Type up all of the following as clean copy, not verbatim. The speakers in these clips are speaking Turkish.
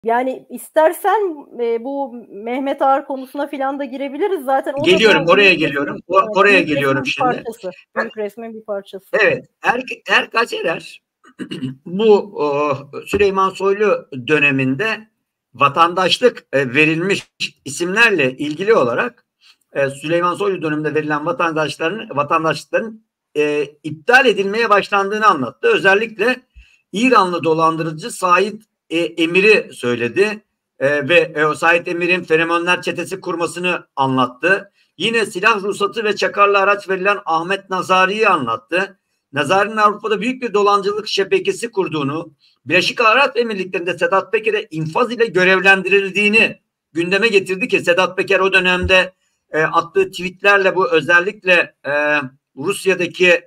Yani istersen bu Mehmet Ağar konusuna filan da girebiliriz. Zaten o geliyorum, da oraya geliyorum. Oraya geliyorum şimdi. Parçası. Büyük resmin bir parçası. Evet. Erkaç Erer bu Süleyman Soylu döneminde vatandaşlık verilmiş isimlerle ilgili olarak Süleyman Soylu döneminde verilen vatandaşlıkların iptal edilmeye başlandığını anlattı. Özellikle İranlı dolandırıcı Said Emir'i söyledi ve Said Emir'in Fenomenler Çetesi kurmasını anlattı. Yine silah ruhsatı ve çakarlı araç verilen Ahmet Nazari'yi anlattı. Nazari'nin Avrupa'da büyük bir dolandırıcılık şebekesi kurduğunu, Birleşik Arap Emirlikleri'nde Sedat Peker'e infaz ile görevlendirildiğini gündeme getirdi ki Sedat Peker o dönemde attığı tweetlerle bu özellikle Rusya'daki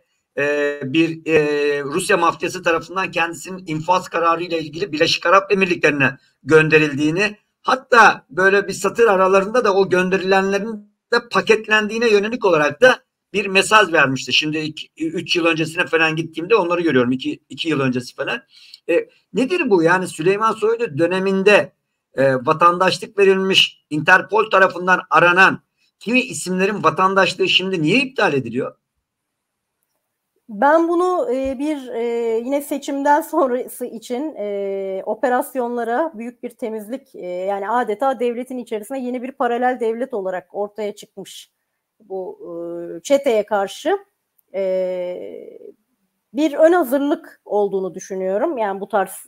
Rusya mafyası tarafından kendisinin infaz kararı ile ilgili Birleşik Arap Emirlikleri'ne gönderildiğini, hatta böyle bir satır aralarında da o gönderilenlerin de paketlendiğine yönelik olarak da bir mesaj vermişti. Şimdi 3 yıl öncesine falan gittiğimde onları görüyorum. 2 yıl öncesi falan. Nedir bu? Yani Süleyman Soylu döneminde vatandaşlık verilmiş, Interpol tarafından aranan kimi isimlerin vatandaşlığı şimdi niye iptal ediliyor? Ben bunu yine seçimden sonrası için operasyonlara büyük bir temizlik, yani adeta devletin içerisinde yeni bir paralel devlet olarak ortaya çıkmış bu çeteye karşı bir ön hazırlık olduğunu düşünüyorum. Yani bu tarz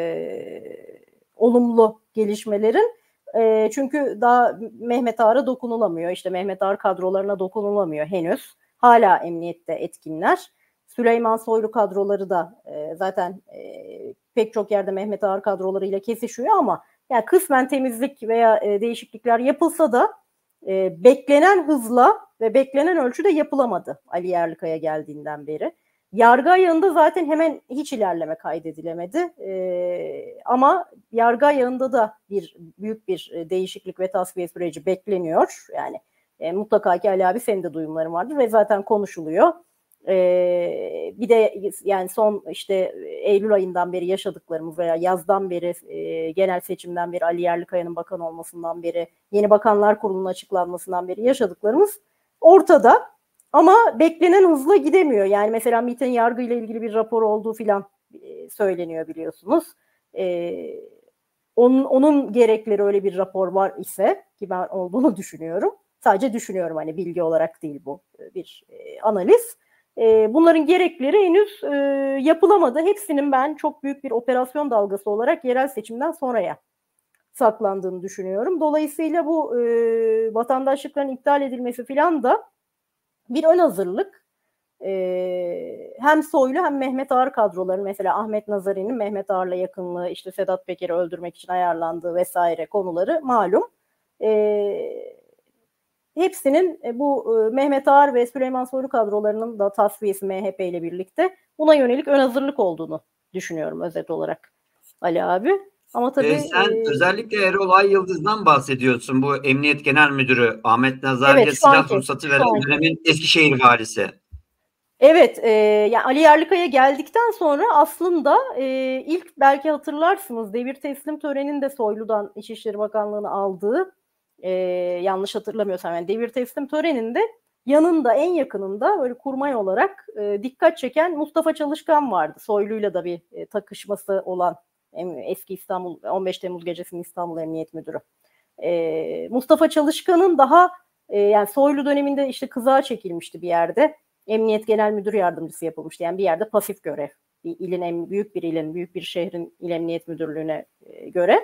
olumlu gelişmelerin. Çünkü daha Mehmet Ağar'a dokunulamıyor. İşte Mehmet Ağar kadrolarına dokunulamıyor henüz. Hala emniyette etkinler. Süleyman Soylu kadroları da zaten pek çok yerde Mehmet Ağar kadrolarıyla kesişiyor ama yani kısmen temizlik veya değişiklikler yapılsa da beklenen hızla ve beklenen ölçüde yapılamadı Ali Yerlikaya geldiğinden beri. Yargı ayağında zaten hemen hiç ilerleme kaydedilemedi. Ama yargı ayağında da büyük bir değişiklik ve tasfiye süreci bekleniyor. Yani mutlaka ki Ali abi senin de duyumların vardır ve zaten konuşuluyor. Bir de yani son işte Eylül ayından beri yaşadıklarımız veya yazdan beri genel seçimden beri Ali Yerlikaya'nın bakan olmasından beri yeni bakanlar kurulunun açıklanmasından beri yaşadıklarımız ortada. Ama beklenen hızla gidemiyor. Yani mesela MİT'in yargıyla ilgili bir rapor olduğu filan söyleniyor biliyorsunuz. Onun gerekleri öyle bir rapor var ise ki ben olduğunu düşünüyorum. Sadece düşünüyorum, hani bilgi olarak değil, bu bir analiz. Bunların gerekleri henüz yapılamadı. Hepsinin ben çok büyük bir operasyon dalgası olarak yerel seçimden sonraya saklandığını düşünüyorum. Dolayısıyla bu vatandaşlıkların iptal edilmesi filan da bir ön hazırlık. Hem Soylu hem Mehmet Ağar kadroları, mesela Ahmet Nazari'nin Mehmet Ağar'la yakınlığı, işte Sedat Peker'i öldürmek için ayarlandığı vesaire konuları malum. Hepsinin bu Mehmet Ağar ve Süleyman Soylu kadrolarının da tasfiyesi MHP ile birlikte buna yönelik ön hazırlık olduğunu düşünüyorum özet olarak Ali abi. Ama tabii sen özellikle Erol Ayyıldız'dan bahsediyorsun. Bu Emniyet Genel Müdürü Ahmet Nazari'ye evet, silah ruhsatı veren dönemin Eskişehir valisi. Evet, yani Ali Yerlikaya geldikten sonra aslında ilk, belki hatırlarsınız, devir teslim töreninde Soylu'dan İçişleri Bakanlığı'nı aldığı, yanlış hatırlamıyorsam yani devir teslim töreninde yanında, en yakınında böyle kurmay olarak dikkat çeken Mustafa Çalışkan vardı. Soylu'yla da bir takışması olan eski İstanbul 15 Temmuz gecesinin İstanbul Emniyet Müdürü. Mustafa Çalışkan'ın daha yani Soylu döneminde işte kızağa çekilmişti bir yerde. Emniyet Genel Müdür Yardımcısı yapılmıştı. Yani bir yerde pasif görev. Bir ilin, büyük bir ilin, büyük bir şehrin il emniyet müdürlüğüne göre.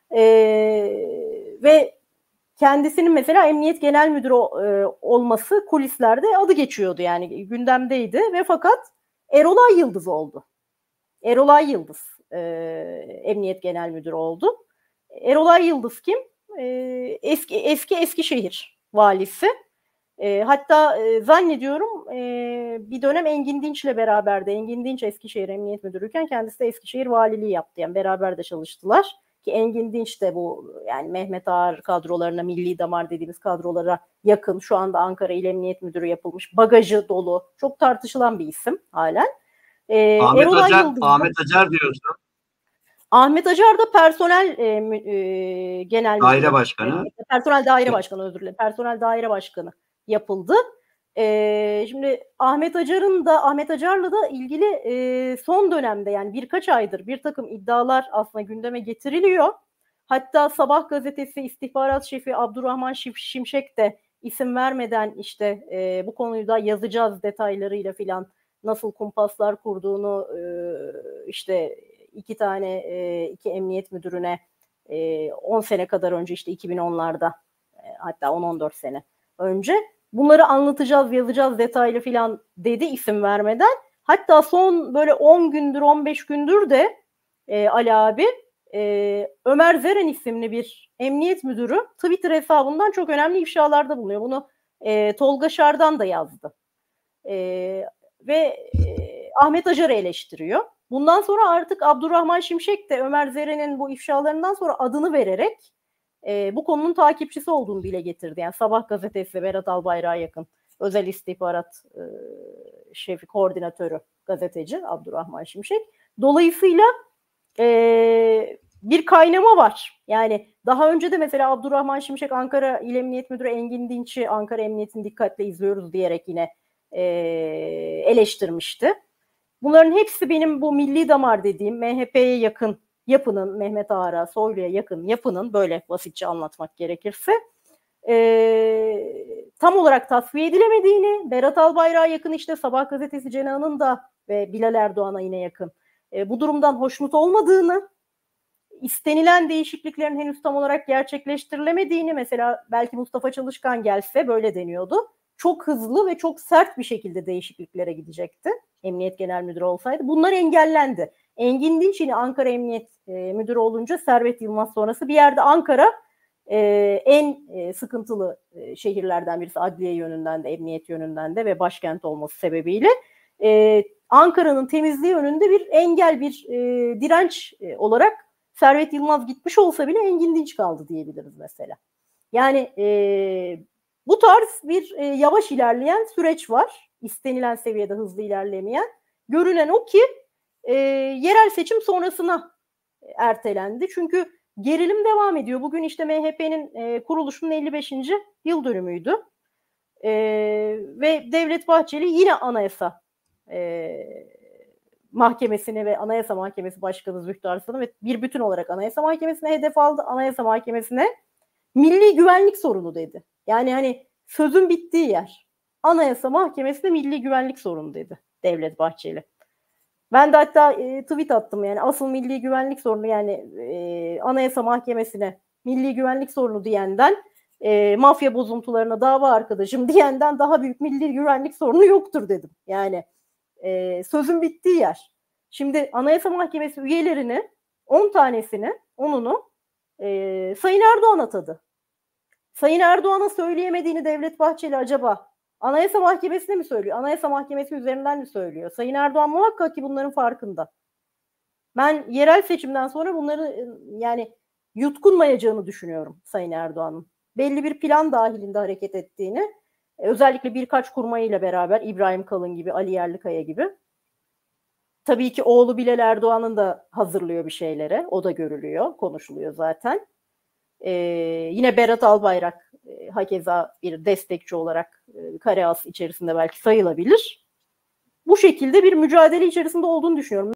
Ve kendisinin mesela Emniyet Genel Müdürü olması kulislerde adı geçiyordu, yani gündemdeydi ve fakat Erol Ayyıldız oldu. Erol Ayyıldız Emniyet Genel Müdürü oldu. Erol Ayyıldız kim? Eski Eskişehir valisi. Hatta zannediyorum bir dönem Engin Dinç'le beraberdi. Engin Dinç Eskişehir Emniyet Müdürüyken kendisi de Eskişehir valiliği yaptı. Yani beraber de çalıştılar. Ki Engin Dinç de bu yani Mehmet Ağar kadrolarına, milli damar dediğimiz kadrolara yakın. Şu anda Ankara İl Emniyet Müdürü yapılmış. Bagajı dolu. Çok tartışılan bir isim halen. Ahmet Acar diyorsun. Ahmet Acar da personel genel daire başkanı. Personel daire başkanı, özür dilerim. Personel daire başkanı yapıldı. Şimdi Ahmet Acar'la da ilgili son dönemde, yani birkaç aydır bir takım iddialar aslında gündeme getiriliyor. Hatta Sabah gazetesi istihbarat şefi Abdurrahman Şimşek de isim vermeden işte bu konuyu da yazacağız detaylarıyla filan, nasıl kumpaslar kurduğunu işte iki emniyet müdürüne 10 sene kadar önce, işte 2010'larda hatta 10-14 sene önce bunları anlatacağız, yazacağız detaylı filan dedi isim vermeden. Hatta son böyle 10 gündür 15 gündür de Ali abi Ömer Zeren isimli bir emniyet müdürü Twitter hesabından çok önemli ifşalarda bulunuyor. Bunu Tolga Şardan da yazdı. Ve Ahmet Acar'ı eleştiriyor. Bundan sonra artık Abdurrahman Şimşek de Ömer Zeren'in bu ifşalarından sonra adını vererek bu konunun takipçisi olduğunu dile getirdi. Yani Sabah gazetesi, Berat Albayrak'a yakın özel istihbarat şefi, koordinatörü, gazeteci Abdurrahman Şimşek. Dolayısıyla bir kaynama var. Yani daha önce de mesela Abdurrahman Şimşek Ankara İl Emniyet Müdürü Engin Dinç'i Ankara Emniyet'ini dikkatle izliyoruz diyerek yine eleştirmişti. Bunların hepsi benim bu milli damar dediğim MHP'ye yakın yapının, Mehmet Ağar'a, Soylu'ya yakın yapının, böyle basitçe anlatmak gerekirse tam olarak tasfiye edilemediğini, Berat Albayrak'a yakın işte Sabah gazetesi Cenah'ın da ve Bilal Erdoğan'a yine yakın bu durumdan hoşnut olmadığını, istenilen değişikliklerin henüz tam olarak gerçekleştirilemediğini, mesela belki Mustafa Çalışkan gelse böyle deniyordu. Çok hızlı ve çok sert bir şekilde değişikliklere gidecekti. Emniyet Genel Müdürü olsaydı. Bunlar engellendi. Engin Dinç yine Ankara Emniyet Müdürü olunca Servet Yılmaz sonrası bir yerde Ankara en sıkıntılı şehirlerden birisi, adliye yönünden de, emniyet yönünden de ve başkent olması sebebiyle Ankara'nın temizliği önünde bir engel, bir direnç olarak Servet Yılmaz gitmiş olsa bile Engin Dinç kaldı diyebiliriz mesela. Yani bu tarz bir yavaş ilerleyen süreç var. İstenilen seviyede hızlı ilerlemeyen. Görünen o ki yerel seçim sonrasına ertelendi. Çünkü gerilim devam ediyor. Bugün işte MHP'nin kuruluşunun 55. yıl dönümüydü. Ve Devlet Bahçeli yine Anayasa Mahkemesi'ne ve Anayasa Mahkemesi Başkanı Zühtü Arslan'ı ve bir bütün olarak Anayasa Mahkemesi'ne hedef aldı. Anayasa Mahkemesi'ne milli güvenlik sorunu dedi. Yani hani sözün bittiği yer. Anayasa Mahkemesi'ne milli güvenlik sorunu dedi Devlet Bahçeli. Ben de hatta tweet attım, yani asıl milli güvenlik sorunu, yani Anayasa Mahkemesi'ne milli güvenlik sorunu diyenden, mafya bozuntularına dava arkadaşım diyenden daha büyük milli güvenlik sorunu yoktur dedim. Yani sözün bittiği yer. Şimdi Anayasa Mahkemesi üyelerini 10 tanesini, 10'unu Sayın Erdoğan atadı. Sayın Erdoğan'a söyleyemediğini Devlet Bahçeli acaba Anayasa Mahkemesi'ne mi söylüyor? Anayasa Mahkemesi üzerinden mi söylüyor? Sayın Erdoğan muhakkak ki bunların farkında. Ben yerel seçimden sonra bunları yani yutkunmayacağını düşünüyorum Sayın Erdoğan'ın. Belli bir plan dahilinde hareket ettiğini, özellikle birkaç kurmayla beraber, İbrahim Kalın gibi, Ali Yerlikaya gibi. Tabii ki oğlu Bilal Erdoğan'ın da hazırlıyor bir şeylere. O da görülüyor, konuşuluyor zaten. Yine Berat Albayrak hakeza bir destekçi olarak kare as içerisinde belki sayılabilir. Bu şekilde bir mücadele içerisinde olduğunu düşünüyorum.